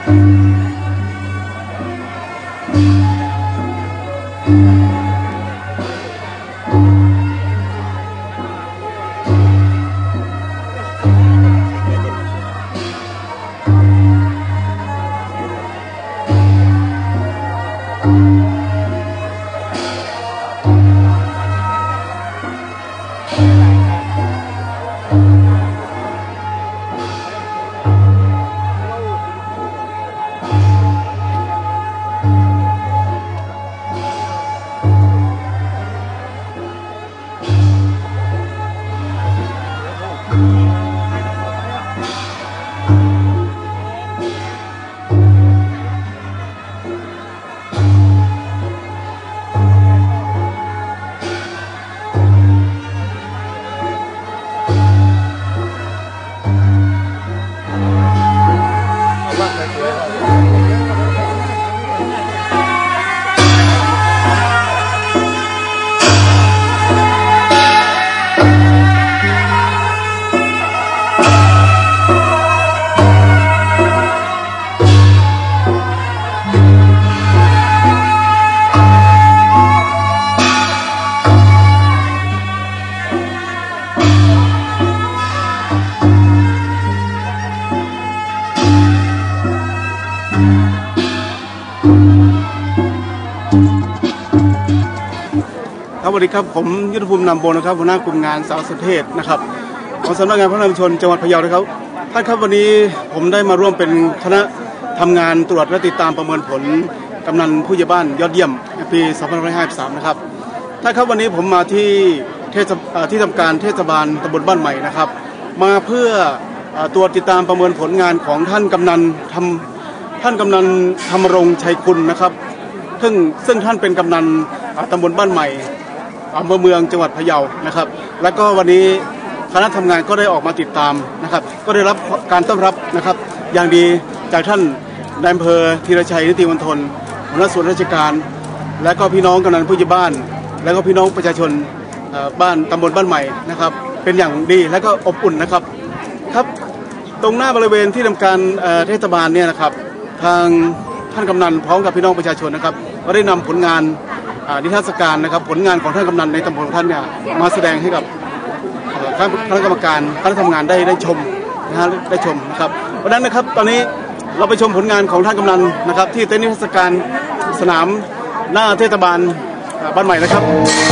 สวัสดีครับผมยุทธภูมินำโบนะครับหัวหน้ากลุ่มงานสารสนเทศนะครับของสำนักงานพัฒนาชุมชนจังหวัดพะเยานะครับท่านครับวันนี้ผมได้มาร่วมเป็นคณะทำงานตรวจและติดตามประเมินผลกำนันผู้ใหญ่บ้านยอดเยี่ยมปี2553นะครับท่านครับวันนี้ผมมาที่ทำการเทศบาลตำบลบ้านใหม่นะครับมาเพื่อตรวจติดตามประเมินผลงานของท่านกำนันธรรมรงค์ชัยคุณนะครับซึ่งท่านเป็นกำนันตำบลบ้านใหม่อำเภอเมืองจังหวัดพะเยานะครับแล้วก็วันนี้คณะทำงานก็ได้ออกมาติดตามนะครับก็ได้รับการต้อนรับนะครับอย่างดีจากท่านนายอำเภอธีรชัยนิติมณฑลหัวหน้าส่วนราชการและก็พี่น้องกำนันผู้ใหญ่บ้านและก็พี่น้องประชาชนบ้านตำบลบ้านใหม่นะครับเป็นอย่างดีและก็อบอุ่นนะครับครับตรงหน้าบริเวณที่ทำการเทศบาลเนี่ยนะครับทางท่านกำนันพร้อมกับพี่น้องประชาชนนะครับก็ได้นำผลงานนิทรรศการนะครับผลงานของท่านกำนันในตำบลของท่านเนี่ยมาแสดงให้กับคณะกรรมการคณะทำงานได้ชมนะฮะได้ชมนะครับเพราะนั้นนะครับตอนนี้เราไปชมผลงานของท่านกำนันนะครับที่เต็นท์นิทรรศการสนามหน้าเทศบาลบ้านใหม่นะครับ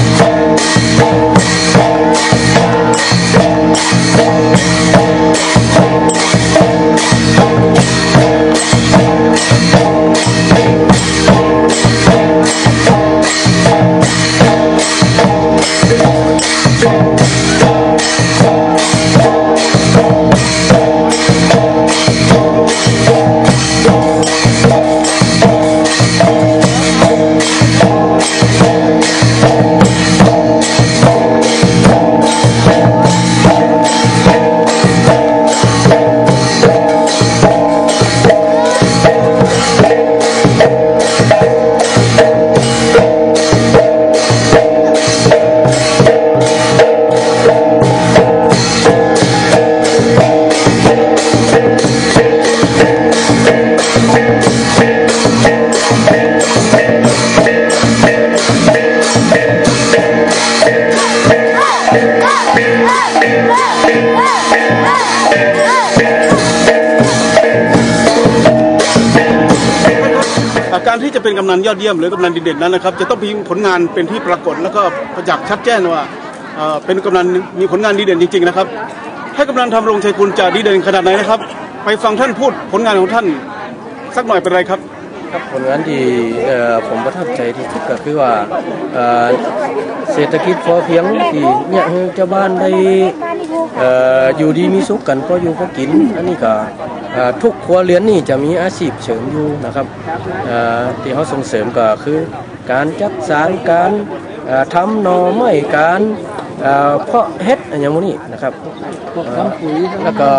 การที่จะเป็นกำนันยอดเยี่ยมหรือกำนันดีเด่นนั้นนะครับจะต้องมีผลงานเป็นที่ปรากฏแล้วก็ประจักษ์ชัดแจ้งว่าเป็นกำนันมีผลงานดีเด่นจริงๆนะครับให้กำนันธรรมรงค์ชัยคุณจะดีเด่นขนาดไหนนะครับไปฟังท่านพูดผลงานของท่านสักหน่อยเป็นไรครับครับผลงานที่ผมประทับใจที่สุดก็คือว่าเศรษฐกิจพอเพียงที่เนี่ยเจ้าบ้านได้อยู่ดีมีสุขกันพออยู่พอกินอันนี้ก็ทุกครัวเรือนนี่จะมีอาชีพเสริมอยู่นะครับที่เขาส่งเสริมก็คือการจัดสารการทำหน่อไม้การเพาะเห็ดอย่างนี้นะครับแล้วก็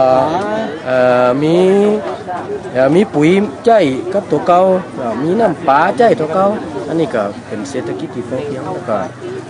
มีปุ๋ยใจกับตัวเก่ามีน้ำปลาใจตัวเก่าอันนี้ก็เป็นเศรษฐกิจที่พอเพียงแล้วก็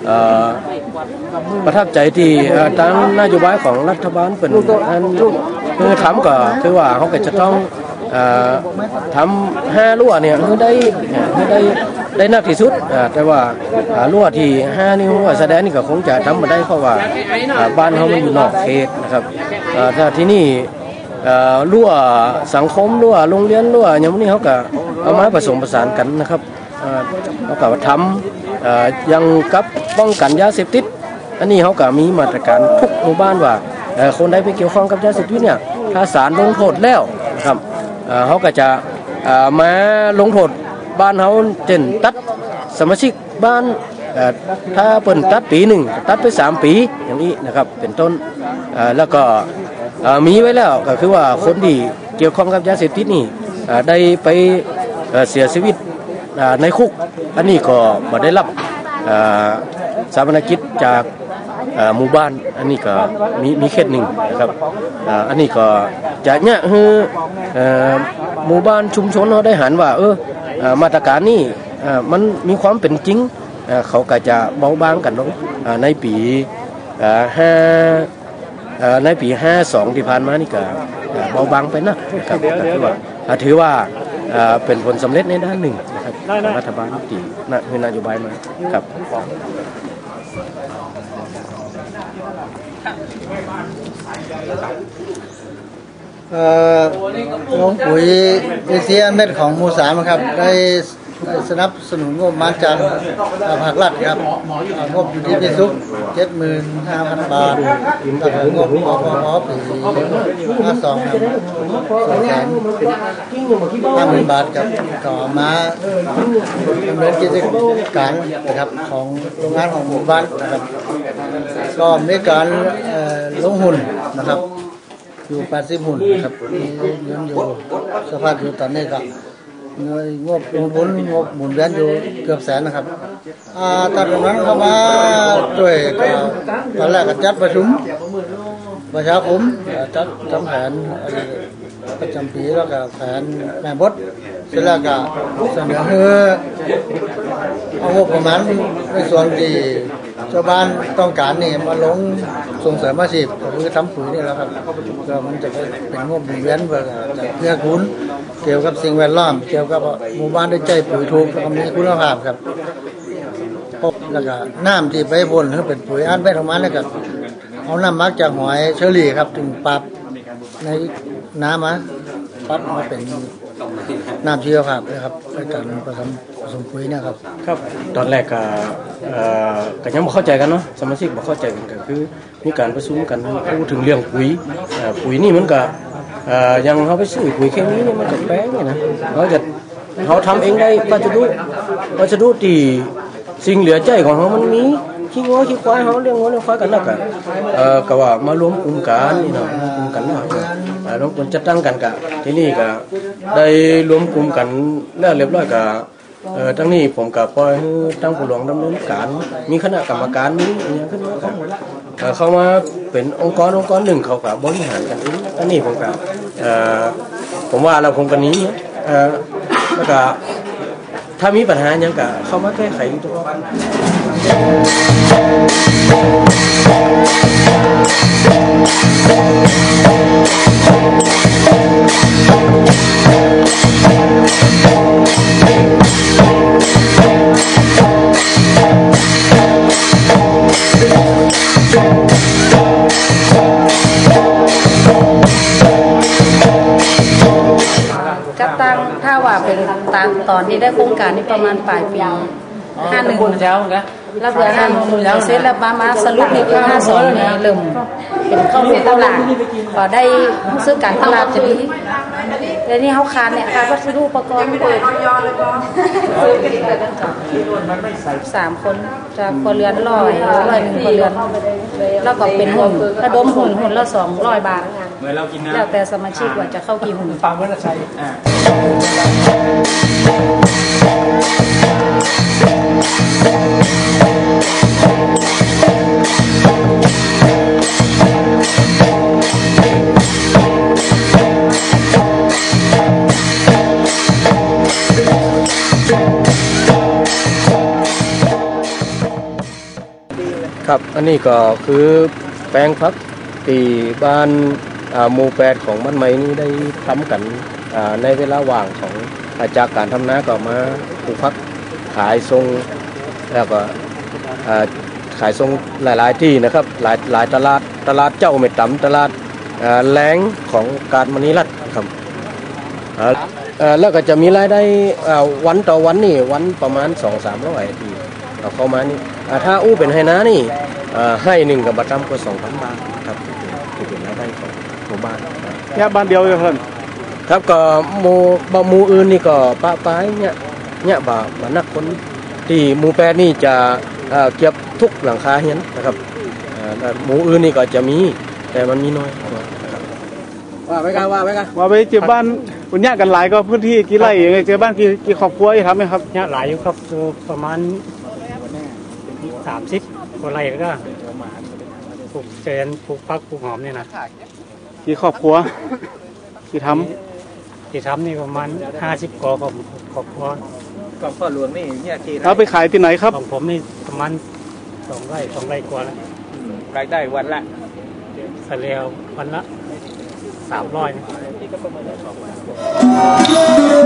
ประทับใจที่ทางนโยบายของรัฐบาลเป็นคือทำก็คือว่าเขาก็จะต้องทำ5 รั้วเนี่ยคือได้นักที่สุดแต่ว่ารั้วที่5 นิ้วแสดงนี่ก็คงจะทำมาได้เพราะว่าบ้านเขามันอยู่นอกเขตนะครับถ้าที่นี่รั้วสังคมรั้วโรงเรียนรั้วอย่างนี้เขาก็เอามาผสมผสานกันนะครับเขาก็ทำยังกับป้องกันยาเสพติดอันนี้เขาก็มีมาตรการทุกหมู่บ้านว่าคนใดไปเกี่ยวข้องกับยาเสพติดเนี่ยถ้าศาลลงโทษแล้วนะครับเขาก็จะมาลงโทษบ้านเขาเช่นตัดสมาชิกบ้านถ้าเปิ่นตัดปีหนึ่งตัดไป3 ปีอย่างนี้นะครับเป็นต้นแล้วก็มีไว้แล้วก็คือว่าคนที่เกี่ยวข้องกับยาเสพติดนี่ได้ไปเสียชีวิตในคุกอันนี้ก็มาได้รับสามัญกิจจากหมู่บ้านอันนี้ก็มีเขตหนึ่งนะครับอันนี้ก็จะเนี่ยคือหมู่บ้านชุมชนเขาได้หันว่ามาตรการนี้มันมีความเป็นจริงเขาก็จะเบาบางกันลงในปี52ที่ผ่านมานี่ก็เบาบางไปนะครับถือว่าเป็นผลสำเร็จในด้านหนึ่งนะครับรัฐบาลที่คือนโยบายมาครับโรงปุ๋ยเอเชียเม็ดของหมู่3ครับได้สนับสนุนงบมาจากภาครัฐครับงบอยู่ที่พิสุก 75,000 บาทแล้วก็งบของพอปี52ครับ250,000 บาทครับต่อมาดำเนินกิจการนะครับของโรงงานของหมู่บ้านนะครับก็มีการลงหุ้นนะครับอยู่80 หุ้นครับมีเงินอยู่สภาพอยู่ตอนนี้ก็งบลงทุนงบหมุนเวียนอยู่เกือบ100,000นะครับตอนนั้นเข้ามาด้วยตอนแรกก็จัดประชุมประชาคมจัดทำแผนประจำปีแล้วก็แผนแม่บดเสร็จแล้วก็เสนอให้เอางบประมาณในส่วนที่ชาวบ้านต้องการนี่มาลงส่งเสริมอาชีพก็คือทำปุ๋ยนี่แหละครับก็มันจะเป็นงบหมุนเวียนเพื่อคุณเกี่ยวกับสิ่งแวดล้อมเกี่ยวกับหมู่บ้านได้ใจปุ๋ยถูกแล้วก็มีคุณภาพครับแล้วก็น้ำที่ไปพ่นคือเป็นปุ๋ยอันไปทำมันแล้วก็เอาน้ำมักจากหอยเชอรี่ครับถึงปรับในน้ำมาปรับมาเป็นน้ำชีวภาพนะครับในการผสมปุ๋ยนะครับครับตอนแรกก็ยังไม่เข้าใจกันเนาะสมาชิกไม่เข้าใจกันก็คือมีการประชุมกันพูดถึงเรื่องปุ๋ยนี่มันก็ยังเขาไปซื้อปุ๋ยเคมีนี่มันจะแพงนะเขาทำเองได้วัสดุที่สิ่งเหลือใจของเขามันมีขี้ง้อขี้ควายเขาเลี้ยงง้อเลี้ยงควายกันแล้วกันก็ว่ามารวมกลุ่มกันนี่เนาะกลุ่มกันแล้วรวมกลุ่มจัดตั้งกันกันที่นี่ก็ได้รวมกลุ่มกันแล้วเรียบร้อยก็ทั้งนี้ผมก็ปล่อยให้ตั้งผู้หลวงดำเนินการมีคณะกรรมการนี้อย่างขึ้นมาเข้ามาเป็นองค์กรหนึ่งเขาก็บริหารกันเองอันนี้ผมก็ผมว่าเราคงกันนี้แล้วก็ถ้ามีปัญหาอย่างก็เข้ามาแก้ไขทุกวันจัดตั้งถ้าว่าเป็นตอนนี้ได้โครงการนี้ประมาณปลายปี51แล้วเพื่อ51เสร็จแล้วมาสรุปในปี52นี่เริ่มเป็นเข้าสู่ตลาดก็ได้ซื้อการตลาดจะดีแล้วนี่เขาขาดเนี่ยขาดวัสดุอุปกรณ์3 คนจากครัวเรือน100 1ครัวเรือนแล้วก็เป็นหุ้นระดมหุ้นละ200 บาทแล้วแต่สมาชิกว่าจะเข้ากี่หุ้นฟังว่าจะใช้ครับอันนี้ก็คือแปลงพักที่บ้านหมู่8ของบ้านไม้นี้ได้ทำกันในเวลาว่างของจากการทำนาก็มาปลูกผักขายทรงแล้วก็ขายทรงหลายๆที่นะครับหลายตลาดเจ้าเม็ดตำตลาดแหลงของการมณีรัตน์ครับแล้วก็จะมีรายได้วันต่อวันนี่วันประมาณ 2-300 ที่เราเข้ามานี่ถ้าอู้เป็นให้นานี่ให้หนึ่งกับบัตรก็ 2,000 บาทครับที่เป็นรายได้ของหมู่บ้านแค่บ้านเดียวเลยเพิ่นครับก็หมู่อื่นนี่ก็ปะปายเนี่ยบ่นักคนที่หมู่8นี่จะเก็บทุกหลังคาเฮียนนะครับหมู่อื่นนี่ก็จะมีแต่มันมีน้อยนะครับว่าไปเจอบ้านคุณย่ากันหลายก็พื้นที่กี่ไร่ยังไงเจอบ้านกี่ครอบครัวทำไหมครับเนี่ยหลายอยู่ครับประมาณ30 กว่าไร่ก็ปลูกเจนปลูกฟักปลูกหอมนี่นะกี่ครอบครัวที่ทำนี่ประมาณ50 กว่าครอบครัวของพ่อหลวงนี่เนี่ยที่เอาไปขายที่ไหนครับของผมนี่ประมาณ2 ไร่กว่าแล้วรายได้วันละเฉลี่ยวันละ300